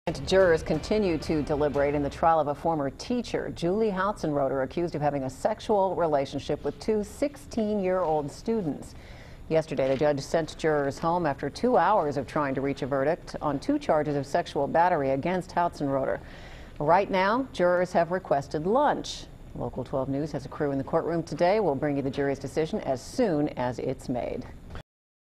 Jurors continue to deliberate in the trial of a former teacher, Julie Hautzenroeder, accused of having a sexual relationship with two 16-year-old students. Yesterday, the judge sent jurors home after 2 hours of trying to reach a verdict on 2 charges of sexual battery against Hautzenroeder. Right now, jurors have requested lunch. Local 12 News has a crew in the courtroom today. We'll bring you the jury's decision as soon as it's made.